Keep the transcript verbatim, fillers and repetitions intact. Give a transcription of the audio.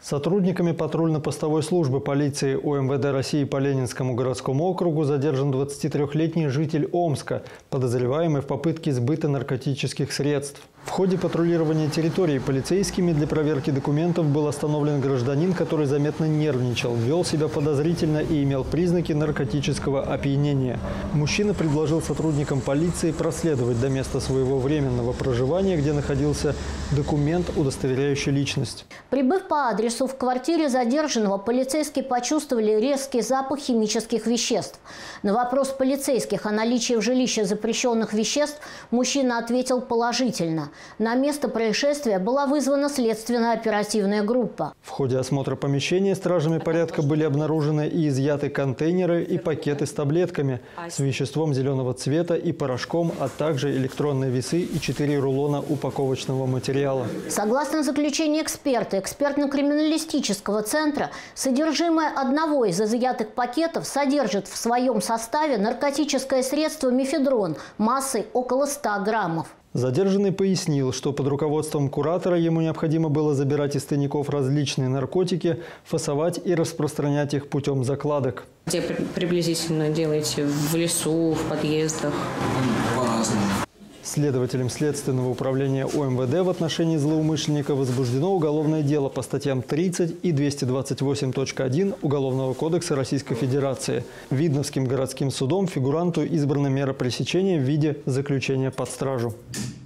Сотрудниками патрульно-постовой службы полиции УМВД России по Ленинскому городскому округу задержан двадцатитрёхлетний житель Омска, подозреваемый в попытке сбыта наркотических средств. В ходе патрулирования территории полицейскими для проверки документов был остановлен гражданин, который заметно нервничал, вел себя подозрительно и имел признаки наркотического опьянения. Мужчина предложил сотрудникам полиции проследовать до места своего временного проживания, где находился документ, удостоверяющий личность. Прибыв по адресу, в квартире задержанного полицейские почувствовали резкий запах химических веществ. На вопрос полицейских о наличии в жилище запрещенных веществ мужчина ответил положительно. На место происшествия была вызвана следственная оперативная группа. В ходе осмотра помещения стражами порядка были обнаружены и изъяты контейнеры и пакеты с таблетками с веществом зеленого цвета и порошком, а также электронные весы и четыре рулона упаковочного материала. Согласно заключению эксперта экспертно-криминалистического центра, содержимое одного из изъятых пакетов содержит в своем составе наркотическое средство мефедрон массой около ста граммов. Задержанный пояснил, что под руководством куратора ему необходимо было забирать из тайников различные наркотики, фасовать и распространять их путем закладок. Где приблизительно делаете? В лесу, в подъездах? Следователем Следственного управления УМВД в отношении злоумышленника возбуждено уголовное дело по статьям тридцать и двести двадцать восемь точка один Уголовного кодекса Российской Федерации. Видновским городским судом фигуранту избрана мера пресечения в виде заключения под стражу.